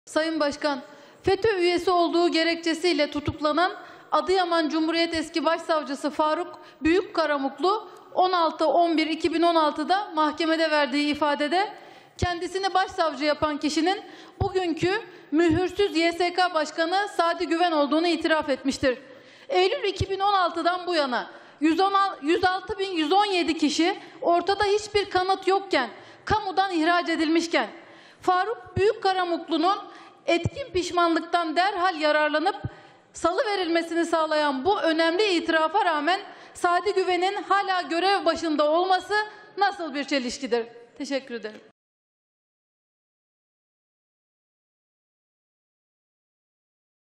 Sayın Başkan, FETÖ üyesi olduğu gerekçesiyle tutuklanan Adıyaman Cumhuriyet Eski Başsavcısı Faruk Büyükkaramuklu 16.11.2016'da mahkemede verdiği ifadede kendisini başsavcı yapan kişinin bugünkü mühürsüz YSK Başkanı Sadi Güven olduğunu itiraf etmiştir. Eylül 2016'dan bu yana 106.117 kişi ortada hiçbir kanıt yokken, kamudan ihraç edilmişken, Faruk Büyükkaramuklu'nun etkin pişmanlıktan derhal yararlanıp salı verilmesini sağlayan bu önemli itirafa rağmen Sadi Güven'in hala görev başında olması nasıl bir çelişkidir? Teşekkür ederim.